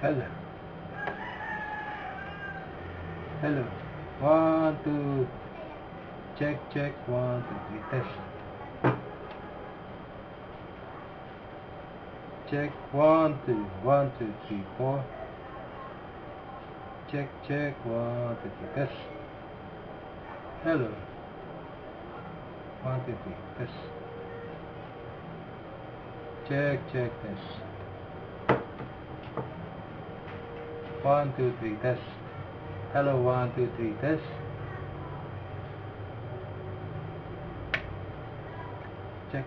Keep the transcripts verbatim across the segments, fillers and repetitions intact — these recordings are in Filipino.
Hello. Hello. One, two. Check, check. One, two, three. Test. Check. One, two. One, two, three, four. Check, check. One, two, three. Test. Hello. One, two, three. Test. Check, check. Test. One, two, three. Test. Hello. One, two, three. Test. Check.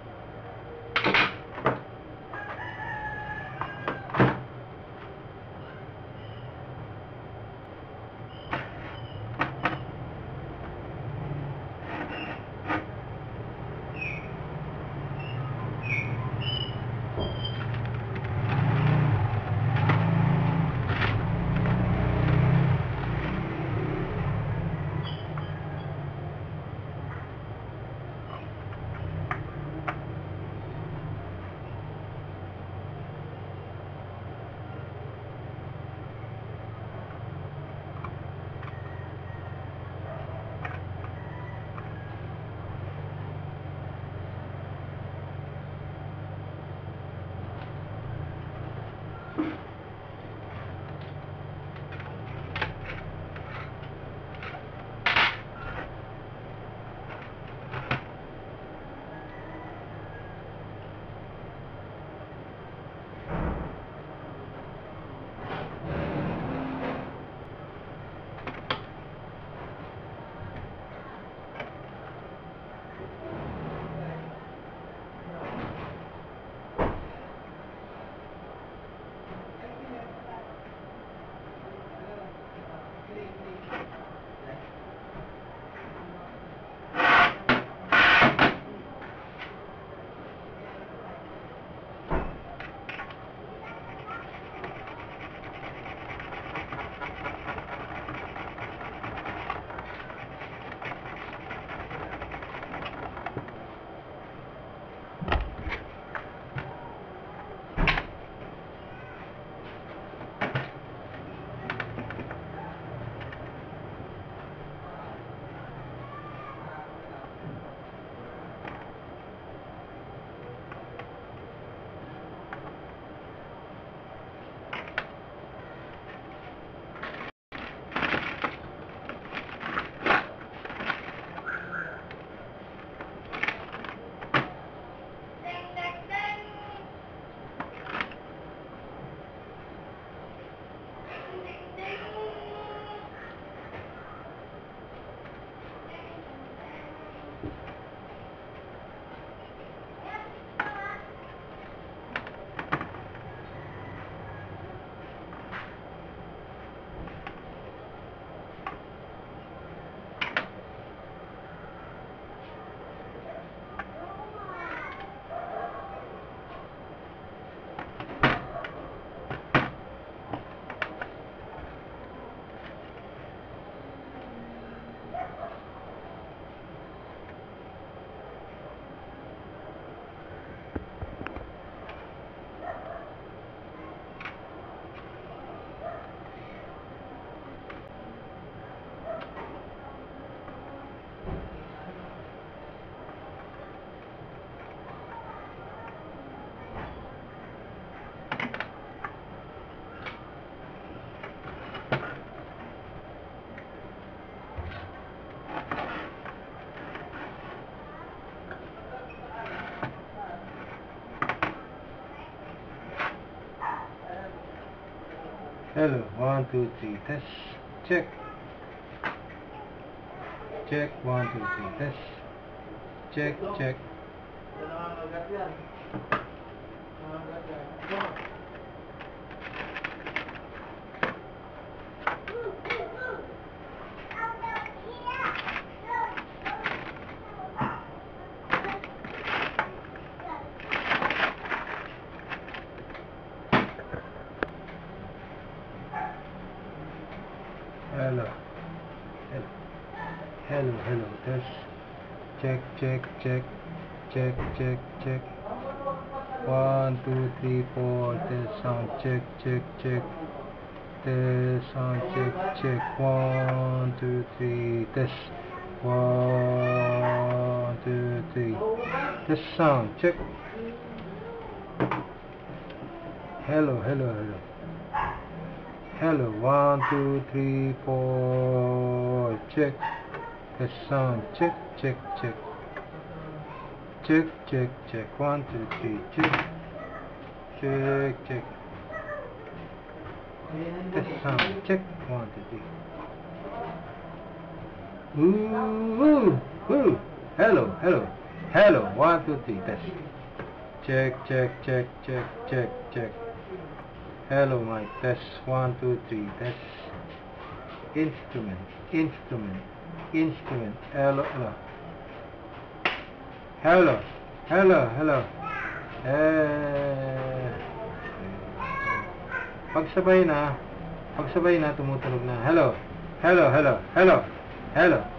Hello, one, two, three, test. Check. Check, one, two, three, test. Check, check. Hello. Hello. Hello, hello, test. Check, check, check. Check, check, check. One, two, three, four. Test sound check, check, check. Test sound check, check. One, two, three. Test. One, two, three. Test sound check. Hello, hello, hello. Hello. One, two, three, four. Check. Test sound check, check, check. Check, check, check. One, two, three. Check. Check, check. Test sound check. One, two, three. Ooh, ooh, ooh. Hello, hello. Hello. One, two, three. Test. Check, check, check, check, check, check. Hello, Mike. Test. One, two, three. Test. Instrument, instrument, instrument. Hello, hello. Hello, hello, hello. Eh, pagsabay na, pagsabay na, tumutunog na. Hello, hello, hello, hello, hello.